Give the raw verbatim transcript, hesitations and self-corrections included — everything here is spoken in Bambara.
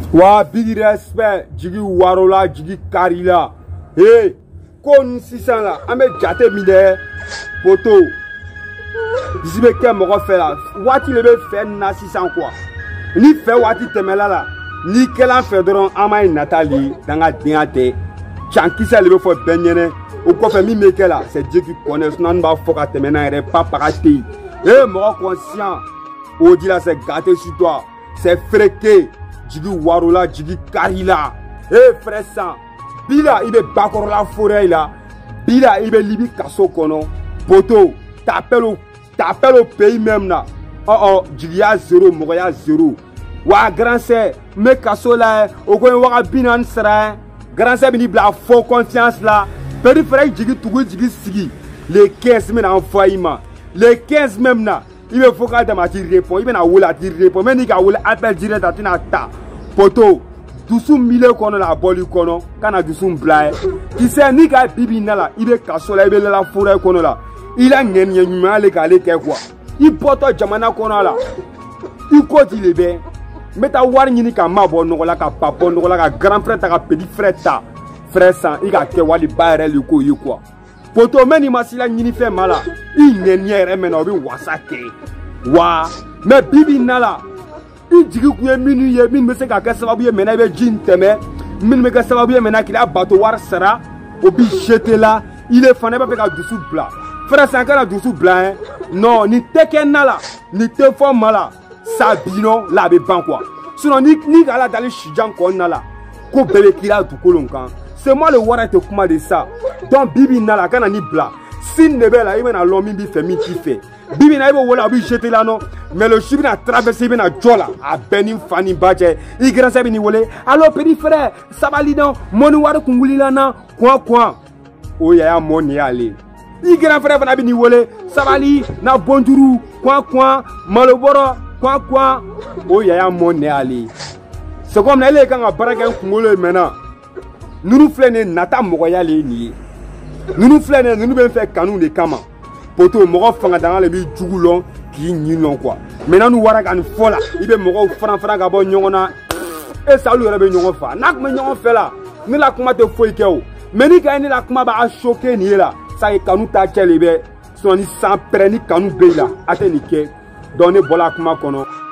Wa big respect jigi warola jigi karila. Hey, kon sisan la, ame jate mide poto. Disi be ke moko fait la. Wati le be fait na sisan quoi. Ni fait wati temela la. Ni kelan fait dron ama Nathalie danga diate. Chankisa le be fo benyene. Au quoi fait mi meke la, c'est Dieu qui connaît. Sinon on va foka temena ere pas paraté. Eh moko conscient. Odi la c'est gâté sur toi. C'est fréqué. Jigi warola jigi karila. Eh frère ça. Bila ibe bakor la forêt là. Bila ibe libi kaso kono. Poto. T'appelles au t'appelles au pays même là. Oh oh. Jigi a zéro. Moya zéro. Wa grand c'est. Me kaso là. Au coin waka binan sera. Grand c'est bini bla faux confiance là. Peri frère jigi tugu jigi sigi. Les quinze men en faillima. Les quinze même là. Il faut que tu réponds. Il faut que tu réponds. Mais il faut que tu appelles direct à ta poto. Doucement mille qu'on a la boli qu'on a. Quand a doucement blaye. Tu sais, ni ka bibi nala. Il est cassé là. Il est la forêt qu'on a là. Il a gagné une main. Il est allé quoi. Il porte jamana qu'on a là. Il côté il est bien. Mais ta warni ni ka mabo no la ka papa no la ka grand frère ta ka petit frère ta. Frère ça. Il a que wali bayre le ko yi quoi. Poto meni masila nyini fe mala i nyenye men obi wasake wa me bibi nala i jigi ku ye minu ye min me se ka ka sababu ye mena be jin teme min me ka sababu ye mena kila bato war sara obi jeter là il est fané pas ka dusu bla frère ça ka dusu bla hein non ni teke nala ni te fo mala sabino la be ban quoi sinon ni ni kala dali shijan ko nala ko bele kila du kolonkan. C'est moi le wara te kuma de ça. Donc bibi nala kana ni bla. Sin ne be la ibe na lomi bi fait mi qui fait. Bibi na ibe wala bi jeter là non. Mais le chibi na traverser bi na jola a beni fani baje. I grand sa bi ni wole. Allo petit frère, ça va li non. Moni wara kunguli là non. Quoi quoi. O ya ya moni ale. I grand frère na bi ni wole. Ça va li na bonjour. Quoi quoi. Maloboro. Quoi quoi. O ya ya moni ale. C'est comme na ile kan ga baraka kungolo maintenant. Nous nous flânons nata mogoya le ni. Nous nous flânons nous ben fait canou de kama. Poto mogo fanga dans le bi djugulon ki nyilon quoi. Maintenant nous wara kan fola. Ibe mogo fran fran ga bon nyongona. E salu rebe nyongo fa. Nak me nyongo fa la. Ni la kuma te foi keo. Mais ni ka ni la kuma ba choquer ni la. Ça e canou ta chele be. So ni sans preni canou be la. Ate ni ke. Donner bola kuma kono.